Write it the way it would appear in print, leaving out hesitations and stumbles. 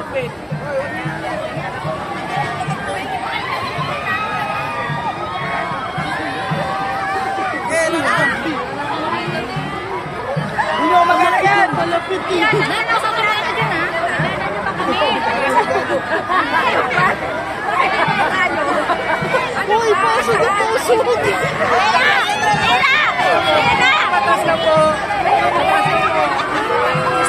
malapit. Hindi mo maganda yan! Malapit eh! Nasa marami ka dyan ha? Uy, pasok! Pasok! Ira! Ira! Ira! Patas na po! Patas na po!